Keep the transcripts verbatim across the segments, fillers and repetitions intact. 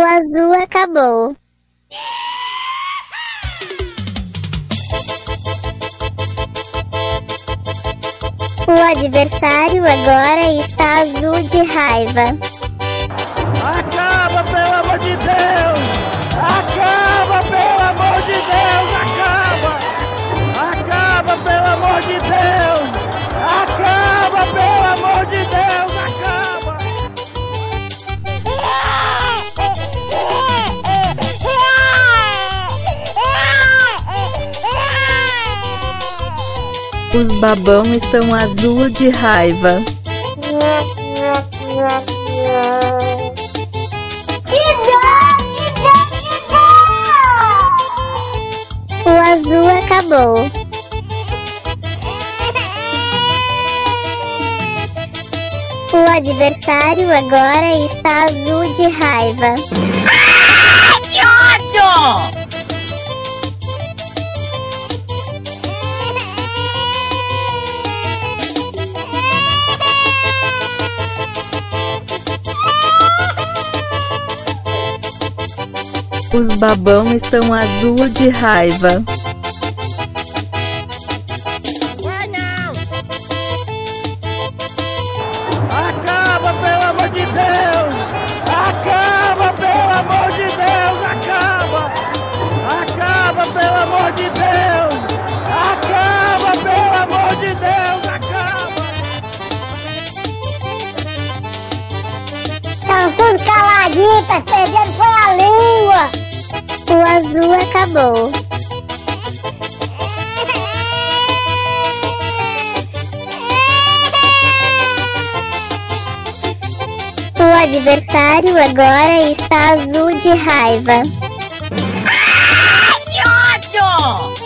azul acabou. O adversário agora está azul de raiva. Acaba, pelo amor de Deus! Acaba, pelo amor de Deus! Acaba! Acaba, pelo amor de Deus! Acaba, pelo amor de Deus! Acaba! Os babão estão azul de raiva. O azul acabou. O adversário agora está azul de raiva. Ah, que ódio! Os babão estão azul de raiva. Vai não! Acaba, pelo amor de Deus! Acaba, pelo amor de Deus! Acaba! Acaba, pelo amor de Deus! Acaba, pelo amor de Deus! Acaba! Estão tudo caladinhos, tá perdendo foi a língua. O azul acabou. O adversário agora está azul de raiva. Ah, que ódio!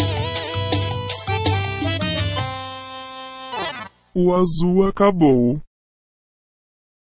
O azul acabou.